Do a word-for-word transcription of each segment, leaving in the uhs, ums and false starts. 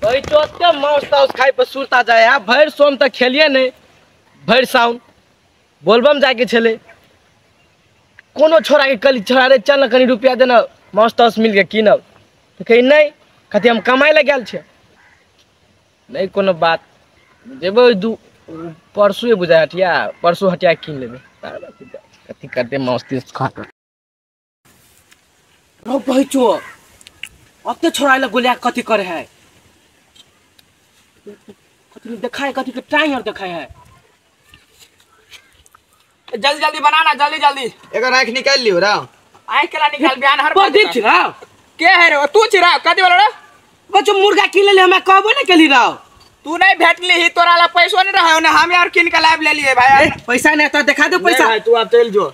ओइ चोते मांस ताउस खाइ पर सुरता जाय है भर सोम तक खेलिए नहीं भर साउन बोलबम जाके छले कोनो छोरा के कल छोरा रे चल कनी रुपया देना मांस ताउस मिल के कीनब तो कही नहीं कथी हम कमाई ले गेल छे नहीं कोनो बात जेबो दू परसू बुझा हटिया परसू हटिया कीन लेबे कथी करते मांस ताउस खा रो पहुंचो अब तो छोरा ले गोलिया कथी करे है कथी दिखाए कथी के टाइम और दिखाए है जल्दी जल्दी बनाना जल्दी जल्दी एकर आंख निकाल लियो रा आंख केला निकाल बयान हर पर देख छिरा के है रे तू छिरा कथी बोल रे बच्चो मुर्गा किन ले हमें कहबो नहीं केली राव तू नहीं भेटली ही तोरा ला पैसो नहीं रहा ने हम यार किन के लाइव ले लिए भाई पैसा नहीं तो दिखा दो पैसा भाई तू अब चल जो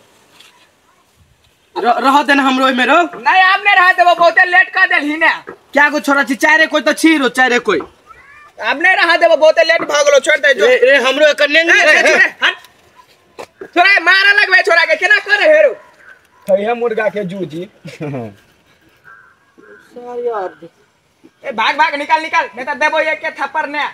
रह देना हमरो में रो नहीं आप नहीं रहा देबो बहुते लेट कर देलही ने क्या को छोरा छी चारे कोई तो छी रो चारे कोई आप नहीं रहा देबो बहुते लेट भागलो छोड़ दे जो रे हमरो एक नेंग हट छोरा मारा लगबे छोरा के केना करे हेरो खइया मुर्गा के जूजी सर यार ए भाग भाग निकाल निकाल नहीं तो देबो एक के थप्पड़ ने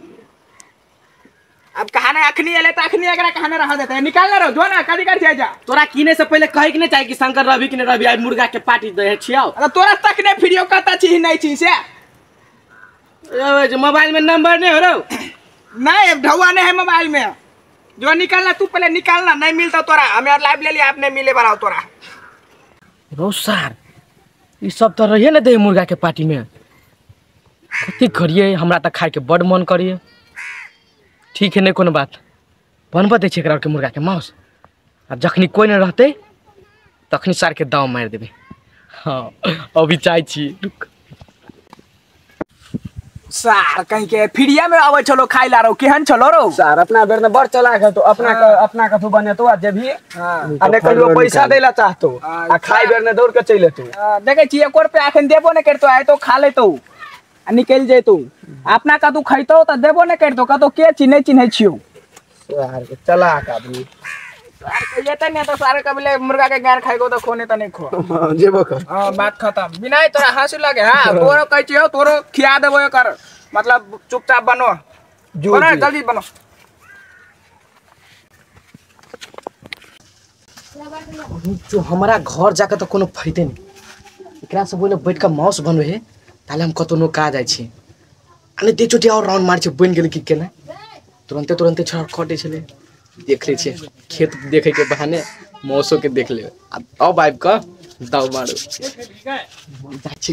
अब कहाने अखनी एले त अखनी एकरा कहाने रहा देते निकाल ले रो जो ना कदी कर जा तोरा किने से पहले कहे कि नहीं चाहिए कि शंकर रवि किने रवि आज मुर्गा के पार्टी दे छियो अरे तोरा तक ने वीडियो कता छी नहीं छी से ए जो मोबाइल में नंबर नहीं हो रो नहीं ढौआ नहीं है मोबाइल में जो निकालना तू पहले निकालना नहीं मिलता तोरा हमें और लाइव ले लिया आपने मिले वाला तोरा रो सर ये सब तो रहिए ना दे मुर्गा के पार्टी में कथी करिए हमरा त खाए के बड़ मन करिए ठीक है नहीं कोनो बात बनबा दे एकरा के मुर्गा के मांस आ जखनी कोई नहीं रहते तखनी सार के दाव मार देबे हां अभी चाय छी रुक सार कहीं के फिरिया में आवे चलो खाई ला रो केहन चलो रो सर अपना बेर में बड़ चला के तो अपना का, अपना का तू बने तो आज भी हां अने कहियो पैसा देला चाहतो आ खाई बेर ने दौड़ के चले तू देखे छी एक रुपया अखन देबो नहीं करतो आए तो खा लेतो आ निकल जेतो अपना का तू खइतो त देबो नहीं करतो का तो के चिन्ह चिन्ह छियो सर के चला का आदमी सार कहिए त नहीं तो सारे कबले मुर्गा के गार खाइगो तो खोने त नहीं खो जेबो कर हां बात खत्म बिना तोरा हंसी लगे हां तोरो कह छियो तोरो खिया देबो एकर मतलब चुपचाप बनो बनो जल्दी बनो जो हमारा घर जाके तो कोनो फायदे नहीं एकरा से बोले बैठ के मांस बनवे है ताले हम कतो नो का जाय छी अने दे चोटी और राउंड मार छी बन गेल कि केना तुरंते तुरंते छोड़ खटे छले देख ले छी खेत देखे के बहाने मौसो के देख ले अब आइब का दाव मारो जाची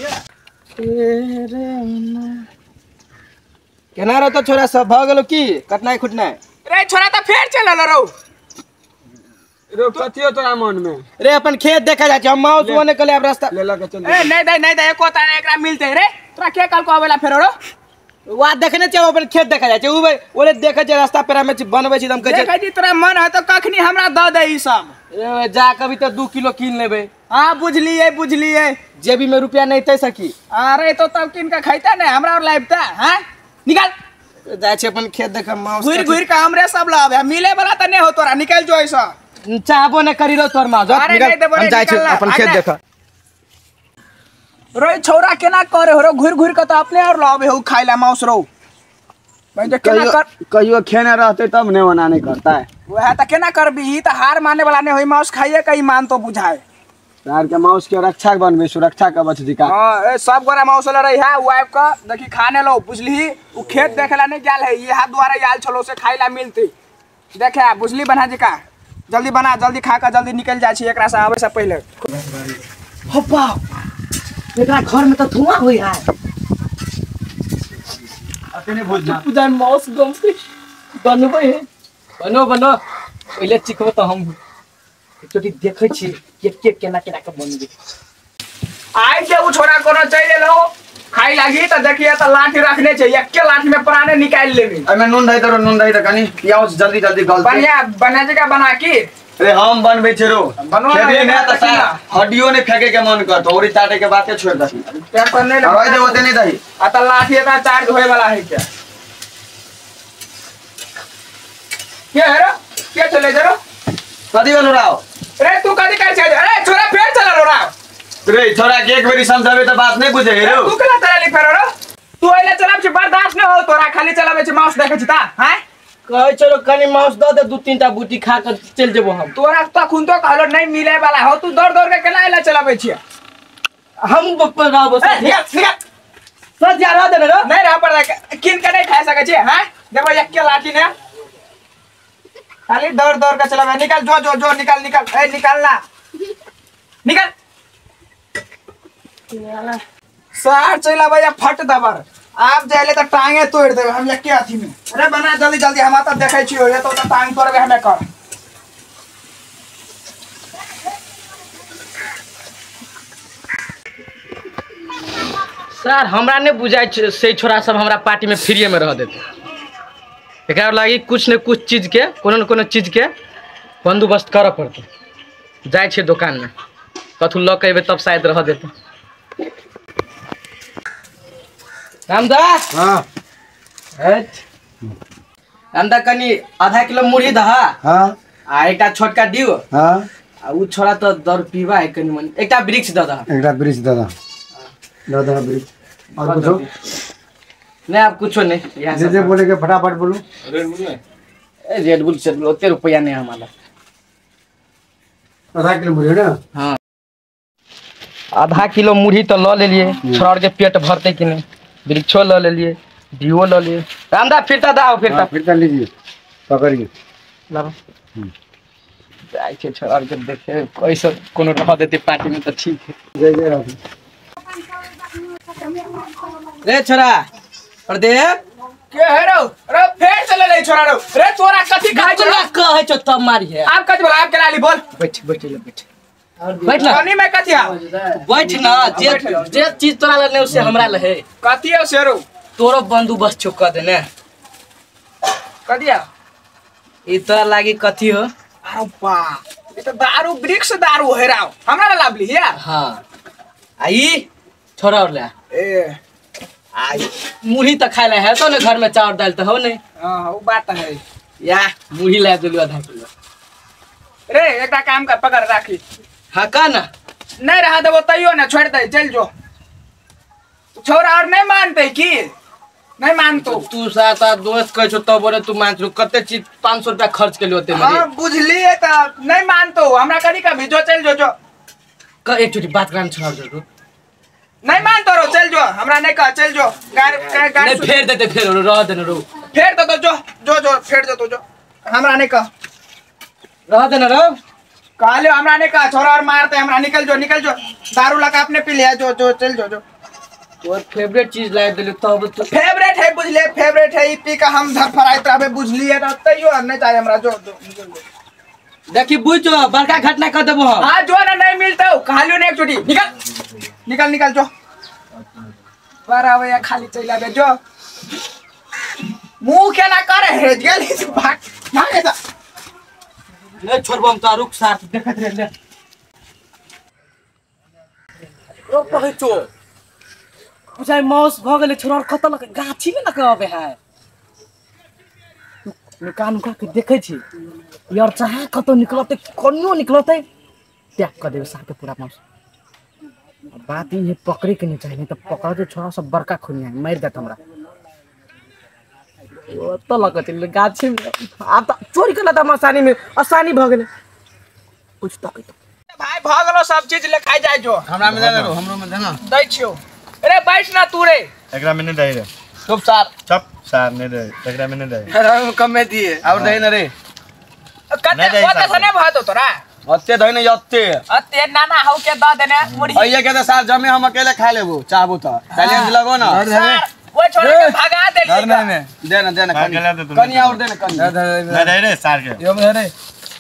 केना रो तो छोरा सब भ गेलो की कटनाई खुटनाई रे छोरा त फेर चलल रो रो कथियो तोरा मन में रे अपन खेत देखा जाय छी हम मांस बने कले अब रास्ता ले ल के चल ए नहीं दे नहीं दे एको त एकरा मिलते रे तोरा के कल को आवेला फेर रो वा देखने चाहिए अपन खेत देखा जाय छी उ ओले देखे छै रास्ता पेरा में बनबै छी हम कहे देखे जी तोरा मन है तो कखनी हमरा द दे ई सब ए जा कभी तो दो किलो कीन लेबे हां बुझलिए बुझलिए जेबी में रुपया नहीं तै सकी अरे तो तब किन का खैता नहीं हमरा और लाइबता हां निकाल जाय छी अपन खेत देख मांस घुर घुर के हमरे सब लाभ है मिले वाला त नहीं हो तोरा निकल जो ऐसा चाहबो न करी रो तोर मांस अरे नहीं देबो हम जाय छी अपन खेत देख रो छोरा केना करे हो रो घुर घुर के तो अपने और लावे हो खाइला मांस रो भाई जे केना कर कहियो खेने रहते तब ने मना नहीं करता है वह त केना करबी त हार माने वाला नहीं होई मांस खाइए कई मान तो बुझाए यार के मांस के रक्षा बनबे सुरक्षा का बच दिका हां ए सब गोरा मांस ले रही है वाइफ का देखी खाने लो बुझली उ खेत देखेला नहीं गेल है ये हाथ द्वारा याल छलो से खाइला मिलती देखे बुझली बना जी का जल्दी बना जल्दी खा के जल्दी निकल जाय छी एकरा से आवे से पहले हो बाप एकरा घर में तो धुआं होई है अपने भोज जा पूजा मांस गम से बनबै है बनो बनो पहले चिखबो तो हम चोटी देखै छी के के केना केना के बनबे आई जे उ छोरा कोनो चले लो खाई लागी त देखिए त लाठी रखने छै एक के लाठी में प्राणे निकाल लेबी एमे नून दई तो नून दई तो कनी पियाओ जल्दी जल्दी गल बढ़िया बना जगह बना की अरे हम बनबे छै रो बनवा खेबे में त सारा हड्डियों ने फेंके के मन करत औरी चाटे के बाते छोड़ दही पेट पर नहीं रह दे ओते नहीं दही आ त लाठी का चार्ज होए वाला है क्या के है रे के चले जरो कदी वालो राव रे तू कदी कर छै अरे छोरा फेर चला रो राव रे छोरा के एक बेरी समझावे त बात नहीं बुझे रो तू कला तरह लिख फेरो रो तू एले चलाब छी बर्दाश्त नहीं हो तोरा खाली चलाबे छी माउस देखे छी ता हैं कहे चलो कनी माउस दे दे दू तीन टा बूटी खा कर चल जेबो हम तोरा त खुन तो कहलो नहीं मिले वाला हो तू दौड़ दौड़ के केना एले चलाबे छी हम बप्पा रहबो ए निकल निकल सर जा रहा दे रे नहीं रह पर किन के नहीं खा सके छी हैं देखो एक के लाठी ने खाली दौड़ दौड़ के चलाबे निकल जो जो जो निकल निकल ए निकलना निकल सार चला भैया फट दबर आप जाइले तो टांगे तोड़ देबे हम एक के अथी में अरे बना जल्दी जल्दी हम आता देखै छी हो तो टांग तोड़बे हमें कर सर हमरा ने बुझाई छै से छोरा सब हमरा पार्टी में फ्री में रह देते एकरा लागी कुछ न कुछ चीज के कोनो न कोनो चीज के बंदोबस्त करऽ पड़ते जाय छै दुकान में कथु ल के एबे तब शायद रह देते रामदा हां हट रामदा कनी आधा किलो मुरही दहा हां आ एकटा छोटका दियो हां आ उ छोरा तो दर पीवा है कनी मन एकटा वृक्ष द दहा एकटा ब्रिज दादा दादा ब्रिज और कुछ नहीं आप कुछ नहीं यहाँ जे जे बोले के फटाफट बोलो रेड बुल से उतने रुपया नहीं हमारा आधा किलो मुरही ना हाँ आधा किलो मुरही तो ल ले लिए छोड़ के पेट भरते कि नहीं वृक्षो ल ले लिए दियो ल लिए रामदा फिरता दाओ फिरता फिर कर लीजिए पकड़िए लाओ जाय के छोड़ के देखे कैसे कोनो रह देते पार्टी में तो ठीक है जय जय राधे रे छोरा और दे के है रो रे फेर चले ले छोरा रो रे तोरा कथि खाइ छ चला कहे छ तब मारी है आप कथि बोला आप के लाली बोल बैठ बैठ ले बैठ बैठ ना पानी में कथि आ बैठ ना जे जे चीज तोरा ले उसे हमरा ले है कथि है से रो तोरो बंदोबस्त छो कर देने कथि आ ई तोरा लागी कथी हो अरे बा ये तो दारू वृक्ष दारू है राव हमरा ला लाभली है हां आई छोरा और ले ए आई मुरही तो खाए ले है तो ने घर में चावल दाल तो हो नहीं हां वो बात है या मुरही ला देलु आधा किलो रे एकटा काम कर पकड़ राखी हां का ना नहीं रहा दे वो तइयो ना छोड़ दे चल जो छोरा और नहीं मानते की नहीं मानतो तू साता दोस्त कह छो तब बोले तू मान छो कते चीज पाँच सौ रुपया खर्च के लिए होते मेरे हां बुझली है त नहीं मानतो हमरा करी का भी जो चल जो जो क एक छोटी बात करन छोड़ दो नहीं मानतो रो चल जो हमरा नहीं कह चल जो गार गार नहीं फेर देते फेर रह देना रो फेर दो तो जो जो जो फेर दो तो जो हमरा नहीं कह रह देना रो काले हमरा नहीं कह छोरा और मारते हमरा निकल जो निकल जो दारू लगा आपने पी लिया जो जो चल जो जो तोर फेवरेट चीज ला देलु तब तो फेवरेट है बुझले फेवरेट है ई पी का हम धर फराइत रहबे बुझली है त तइयो नहीं चाहिए हमरा जो जो देखी बुझो बड़का घटना कर देबो हम हां जो ना नहीं मिलता खालियो ने एक छोटी निकल निकल निकल जो बराबर खाली चला बे जो मुंह के ना करे है जल्दी से भाग भाग जा ले छोड़बो हम तो रुक साथ देखत रह ले ओ पहुंचो बुझाइ मौस भ गेले छोरा कत लग गाछी में लग आबे है निकाल निकाल के देखे छी यार चाहे कतो निकलते कोनियो निकलते त्याग कर देबे साथे पूरा मौस बात ये पकड़े के नहीं चाहिए नहीं तो पकड़ के छोरा सब बड़का खुनिया मार देत हमरा ओ तो लगत गाछी में आ त चोरी करला त मसानी में आसानी भ गेले कुछ तो भाई भागलो सब चीज ले खाई जाए जो हमरा में देना हमरो में देना दै छियो अरे बैठ ना तू रे एकरा में नहीं दे रे चुप सार चुप सार नहीं दे एकरा में नहीं दे अरे कम में दिए और दे ना रे कते ओते सने भातो तोरा अत्ते दे नहीं अत्ते अते नाना हौ के द देने मुड़ी भैया के तो सार जमे हम अकेले खा लेबो चाहबो तो चैलेंज लगो ना वो छोड़ के भगा दे डर नहीं में दे ना दे ना कनी और दे ना कनी दे दे रे सार के यो में रे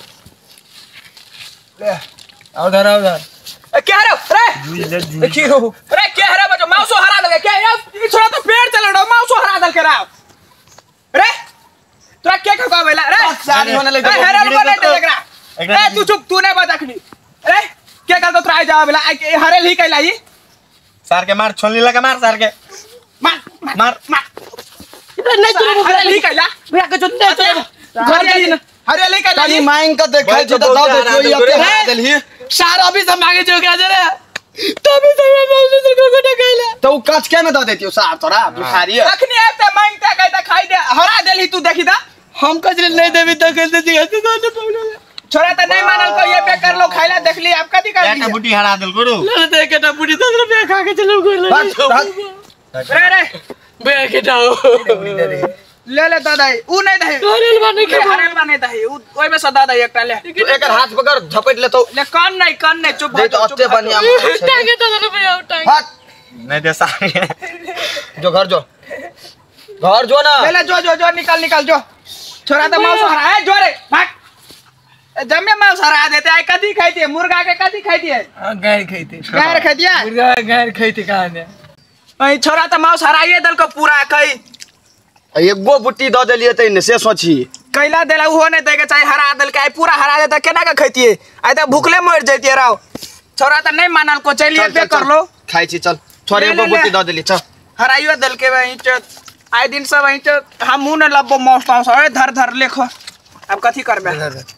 ले और धर और धर क्या रे रे देखी रो रे क्या रे बजो माउसो हरा दल क्या यार ई छोरा तो पेड़ चल रहा माउसो हरा दल के राव रे तोरा के खका बेला रे सारी होने ले दे हरा रो नहीं दे एकरा ए तू चुप तू नहीं बता खनी रे के कल तो तोरा जा बेला हरे ली कैला ई सार के मार छोलनी लगा मार सार के मार मार मार नहीं तू हरे ली कैला भैया के जो घर के ना हरे ली कैला कनी मांग के देखै छ त दे कोई अते हरा देलही सार अभी से मांगे जो क्या रे तभी सब मौसी से गोगोटा खाइला तो उ कच के में द देतियो सार तोरा बुखारी अखनी आते मांगता कहता खाई दे हरा देली तू देखी दा हम कजरे नहीं देबी तो कैसे जिगाते तो पौले छोरा त नहीं मानल को ये पे कर लो खाइला देख ली आप कथि कर एकटा बुटी हरा देल गुरु ले दे केटा बुढ़ी दस रुपया खा के चलो गोल रे रे बे केटा ले ले दादा उ नहीं दे हरेल बने के हरेल बने दे उ ओइ में से दादा एकटा ले एकर हाथ पकड़ झपट ले तो ले कान नहीं कान नहीं चुप दे तो अत्ते बनिया टांगे तो रुपया टांगे हाथ नहीं दे सारे जो घर जो घर जो ना ले ले जो जो जो निकल निकल जो छोरा तो मांस हरा है जो रे भाग जमे मांस हरा देते है कथि खाइती है मुर्गा के कथि खाइती है गाय खाइते गाय खाइती है मुर्गा गाय खाइते कहां ने अई छोरा तो मांस हराइए दल को पूरा कई एगो बुट्टी द देलिए त ने से सोची कैला देला उहो नहीं देके चाहे हरा दल के पूरा हरा देता केना के खैतिए आई त भूखले मर जैतिए राव छोरा त नहीं मानल को चलिए पे कर लो खाई छी चल छोरे एगो बुट्टी द देली चल हराइयो दल के वहीं च आई दिन सब वहीं च हम मुंह न लबो मौस पास अरे धर धर लेखो अब कथि करबे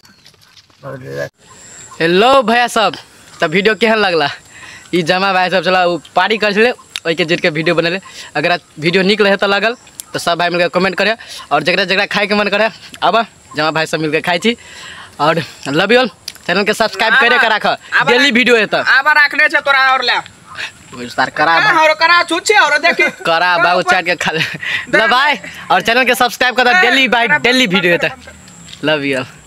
हेलो भैया सब तब वीडियो केहन लगला ई जमा भाई सब चला पार्टी कर छले ओइ के जीत के वीडियो बनले अगर वीडियो निक रहे त लागल तो सब भाई मिलकर कमेंट करे और जगह जगह खाए के मन करे अब जमा भाई सब मिलकर खाई छी और लव यू ऑल चैनल के सब्सक्राइब करे के राख डेली वीडियो है त अब रखने छे तोरा और ले सर करा और करा छुछे और देखी करा बाबू चाट के खा ले बाय और चैनल के सब्सक्राइब कर डेली बाय डेली वीडियो है त लव यू ऑल